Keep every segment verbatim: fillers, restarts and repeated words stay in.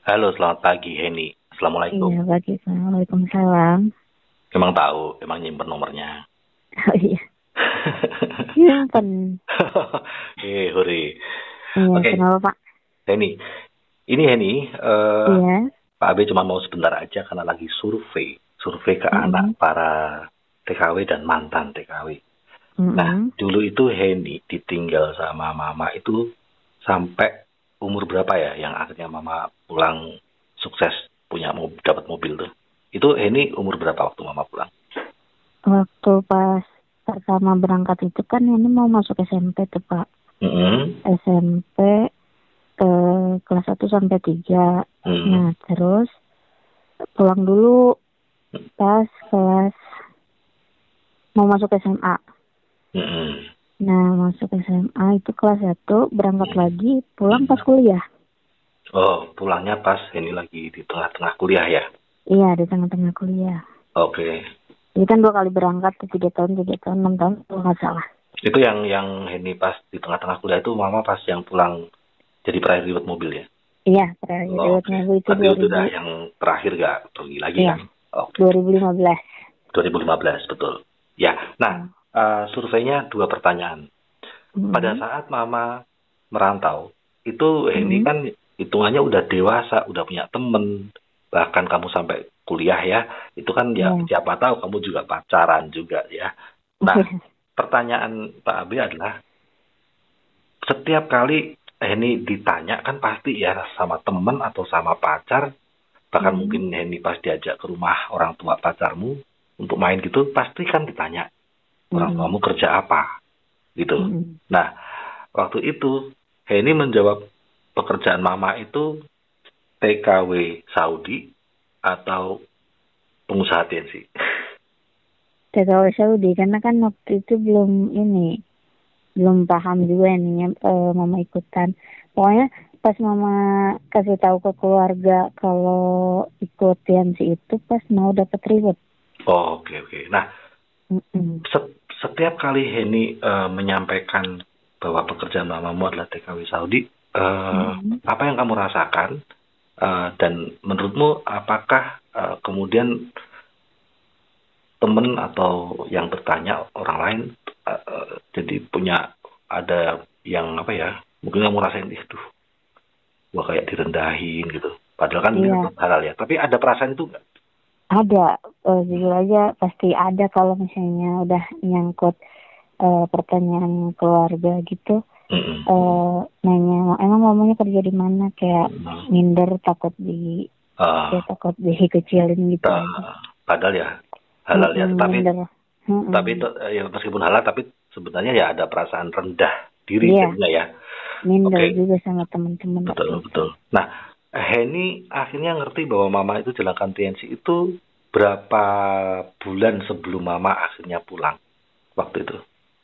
Halo, selamat pagi, Heni. Assalamualaikum. Iya, pagi. Waalaikumsalam. Emang tahu, emang nyimpen nomornya. Oh iya, simpen. Eh, hore. Iya, Oke, kenapa Pak? Heni. Ini Heni, eh, Iya. Pak Abe cuma mau sebentar aja karena lagi survei. Survei ke Mm-mm. anak para T K W dan mantan T K W. Nah, Mm-mm. dulu itu Heni ditinggal sama mama itu sampai umur berapa ya yang akhirnya mama pulang sukses punya mob- dapat mobil tuh. Itu Heni umur berapa waktu mama pulang? Waktu pas pertama berangkat itu kan ini mau masuk S M P tuh Pak. Mm-mm. S M P ke kelas satu sampai tiga. Mm-mm. Nah, terus pulang dulu pas kelas mau masuk S M A. Mm-mm. Nah, masuk S M A itu kelas satu, berangkat lagi, pulang pas kuliah. Oh, pulangnya pas ini lagi di tengah-tengah kuliah ya? Iya, di tengah-tengah kuliah. Oke. Jadi kan dua kali berangkat, tuh, tiga tahun, tiga tahun, enam tahun, kalau nggak salah. Itu yang yang ini pas di tengah-tengah kuliah itu mama pas yang pulang jadi peraih ribet mobil ya? Iya, terakhir Oh, ribetnya oke. gue itu Berarti dua itu ribu. udah yang terakhir gak pergi lagi Iya, kan? Oke. dua ribu lima belas. dua ribu lima belas, betul. Ya, nah, eh, surveinya dua pertanyaan. Pada Mm-hmm. saat mama merantau, itu ini Mm-hmm. kan hitungannya udah dewasa, udah punya temen, bahkan kamu sampai kuliah ya, itu kan ya Iya. siapa tahu kamu juga pacaran juga ya. Nah, pertanyaan Pak Abi adalah, setiap kali Heni ditanya kan pasti ya sama temen atau sama pacar, bahkan Mm-hmm. mungkin Heni pas diajak ke rumah orang tua pacarmu untuk main gitu, pasti kan ditanya, orang Mm-hmm. tuamu kerja apa? Gitu. Mm-hmm. Nah, waktu itu Heni menjawab pekerjaan mama itu T K W Saudi atau pengusaha T N C. T K W Saudi, karena kan waktu itu belum ini, belum paham juga ininya, eh, mama ikutan. Pokoknya pas mama kasih tahu ke keluarga kalau ikut T N C itu pas mau dapat reward. Oh, oke oke. Nah, Mm-mm. se- setiap kali Heni eh, menyampaikan bahwa pekerjaan mamamu adalah T K W Saudi, eh, Mm-mm. apa yang kamu rasakan? Eh, dan menurutmu apakah eh, kemudian temen atau yang bertanya orang lain eh, eh, jadi punya ada yang apa ya? Mungkin kamu rasain itu, wah kayak direndahin gitu. Padahal kan ini Iya, tetap halal ya. Tapi ada perasaan itu nggak? ada. Eh, jujur aja pasti ada kalau misalnya udah nyangkut eh, pertanyaan keluarga gitu. Mm-mm. Eh, nanya emang mamanya kerja di mana, kayak Mm-mm. minder, takut di Ah, kayak takut dikecilin gitu ta- aja. padahal ya halal ya. Mm-mm, Tapi minder. tapi Mm-mm. itu, eh, ya meskipun halal tapi sebenarnya ya ada perasaan rendah diri Iya, jadinya ya. minder Oke, juga sama teman-teman waktu betul itu. betul. Nah, Henny akhirnya ngerti bahwa mama itu jalankan T N C itu berapa bulan sebelum mama akhirnya pulang waktu itu?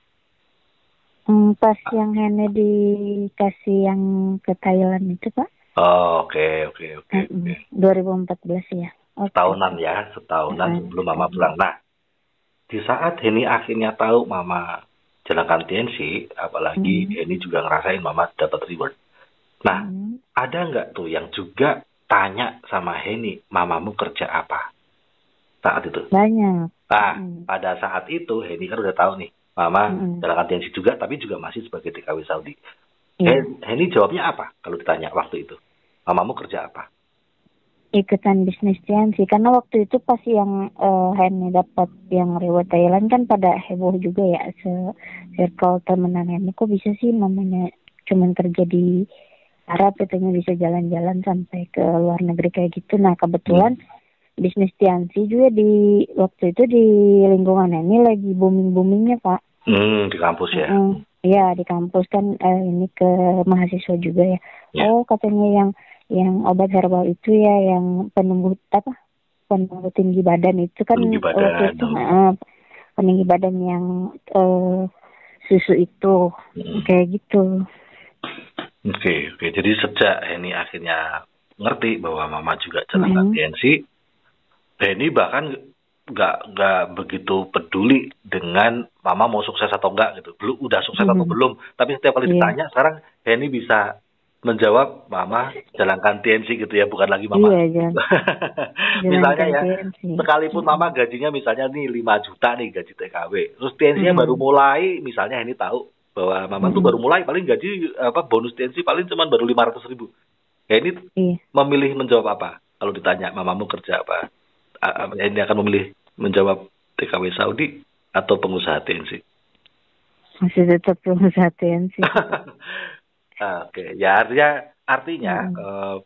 Hmm, pas yang Hene dikasih yang ke Thailand itu Pak. Oh, oke oke oke oke. Mm-mm. dua ribu empat belas ya. Oke. Setahunan ya, setahunan Ah, sebelum mama setahun. pulang. Nah, di saat Henny akhirnya tahu mama jalankan T N C, apalagi Mm-mm. Henny juga ngerasain mama dapat reward. Nah, Mm-mm. ada nggak tuh yang juga tanya sama Henny, mamamu kerja apa saat itu? Banyak. Nah, Mm. pada saat itu Henny kan udah tahu nih, mama Mm-mm. jalankan T N C juga, tapi juga masih sebagai T K W Saudi. Iya. Hen- Henny jawabnya apa kalau ditanya waktu itu? Mamamu kerja apa? Ikutan bisnis T N C karena waktu itu pas yang eh, Henny dapat yang reward Thailand kan pada heboh juga ya, se circle temenan Henny, kok bisa sih mamanya cuman kerja di Arab, katanya bisa jalan-jalan sampai ke luar negeri kayak gitu. Nah kebetulan bisnis T N C juga di waktu itu di lingkungan Henny lagi booming-boomingnya Pak. Hmm, di kampus ya. Mm-mm. Iya, di kampus kan, eh, ini ke mahasiswa juga ya. Ya. Oh, katanya yang yang obat herbal itu ya, yang penumbuh apa? Penumbuh tinggi badan itu kan Tinggi waktu badan. itu, eh, peninggi badan yang eh, susu itu Hmm. kayak gitu. Oke, oke. Jadi sejak Henny akhirnya ngerti bahwa mama juga jalankan Mm-mm. T N C, Henny bahkan nggak nggak begitu peduli dengan mama mau sukses atau enggak gitu. Belum udah sukses atau Mm-mm. belum, tapi setiap kali Iya. ditanya sekarang Henny bisa menjawab mama jalankan T N C gitu ya, bukan lagi mama. Iya, jangan. Misalnya ya, T N C. sekalipun mama gajinya misalnya nih lima juta nih gaji T K W, terus T N C-nya Mm-mm. baru mulai, misalnya ini tahu bahwa mama Mm-mm. tuh baru mulai paling gaji apa bonus T N C paling cuma baru lima ratus ribu. Ya ini Iya. memilih menjawab apa? Kalau ditanya mamamu kerja apa? A- a- Ini akan memilih menjawab T K W Saudi atau pengusaha T N C? Masih tetap pengusaha T N C. Oke, ya artinya artinya Mm-mm. eh,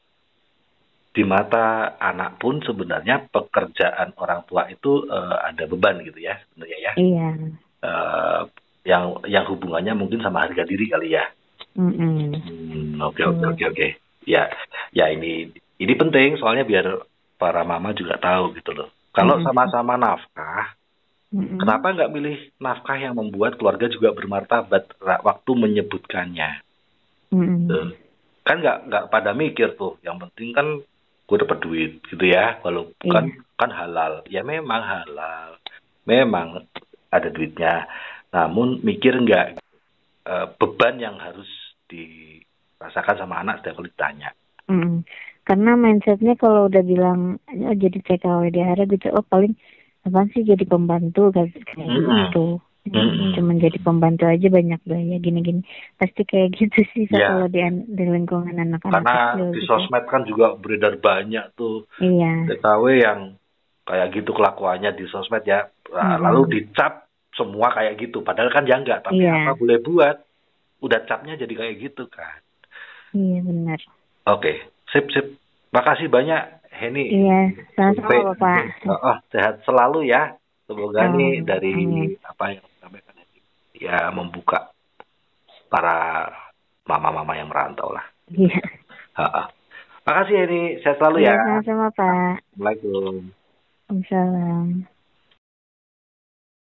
di mata anak pun sebenarnya pekerjaan orang tua itu eh, ada beban gitu ya sebenarnya ya. Iya. Eh, yang yang hubungannya mungkin sama harga diri kali ya. Mm-mm. Hmm, oke oke Iya. oke oke. Ya ya ini ini penting soalnya biar para mama juga tahu gitu loh. Kalau Mm-mm. sama-sama nafkah, Mm-mm. kenapa nggak milih nafkah yang membuat keluarga juga bermartabat ra- waktu menyebutkannya? Mm-mm. Tuh. Kan nggak nggak pada mikir tuh. Yang penting kan gue dapat duit gitu ya. Walaupun kan Iya. kan halal. Ya memang halal. Memang ada duitnya. Namun mikir nggak eh, beban yang harus dirasakan sama anak setiap kali ditanya. Mm. Karena mindsetnya kalau udah bilang oh, jadi T K W D H R gitu, oh paling apa sih jadi pembantu kayak kayak Mm-mm. gitu. Mm-mm. Cuman jadi pembantu aja banyak gaya gini-gini. Pasti kayak gitu sih so, Iya. kalau di, an- di lingkungan anak-anak Karena kecil di gitu. sosmed kan juga beredar banyak tuh Iya. T K W yang kayak gitu kelakuannya di sosmed ya. Nah, Mm-mm. lalu dicap semua kayak gitu. Padahal kan ya enggak. Tapi Iya. apa boleh buat? Udah capnya jadi kayak gitu kan. Iya benar. Oke, sip sip. Makasih banyak Heni. Iya, sama-sama Sampai- Bapak. Oh, oh, sehat selalu ya. Semoga Oh, nih dari amin. apa yang disampaikan Heni ya membuka para mama-mama yang merantau lah. Iya. Ha-ha. Makasih Heni, sehat selalu Iya, ya. sama-sama Pak. Assalamualaikum. Waalaikumsalam.